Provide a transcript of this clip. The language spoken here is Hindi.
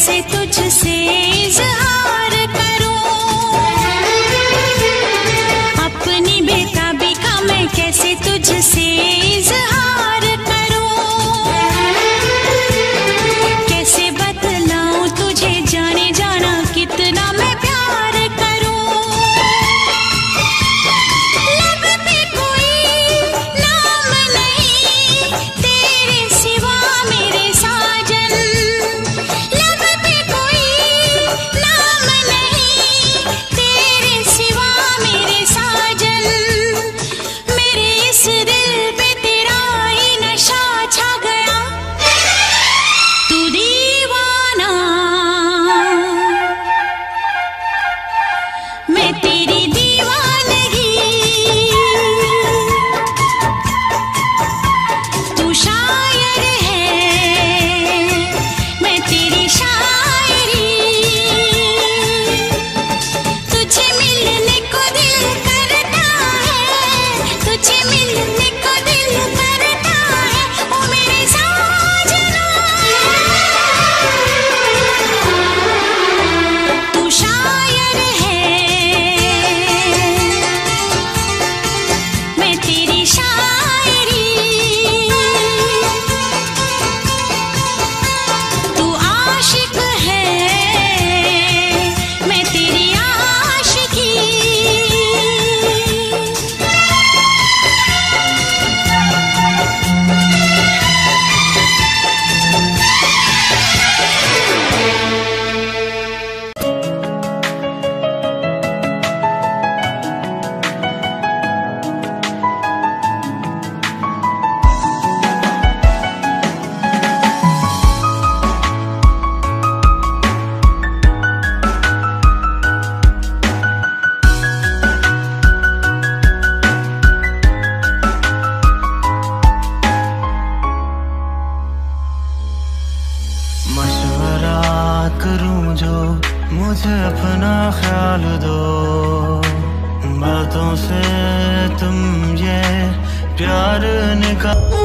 कैसे तुझसे इज़हार करूं, अपनी बेताबी का मैं कैसे तुझसे इज़हार करूं, कैसे बतलाऊं तुझे जाने जाना कितना मैं प्यार करूं। लब पे कोई नाम नहीं तेरे सिवा मेरे साजन, लब पे कोई नाम नहीं तेरे सिवा मेरे साजन, मेरे इस दिल पे तेरा ही नशा छा गया, तू दीवाना मैं तेरी दीवानगी, तू शायर है मैं तेरी शायरी, तुझे मिलने को दिल करता है, तुझे मिलने को दिल करता है, ओ मेरे साजना, तू शायर है मैं तेरी शायरी, तू आशिक है मैं तेरी आशिकी। मशवरा करूं जो मुझे अपना ख्याल दो, बातों से तुम ये प्यार निकाल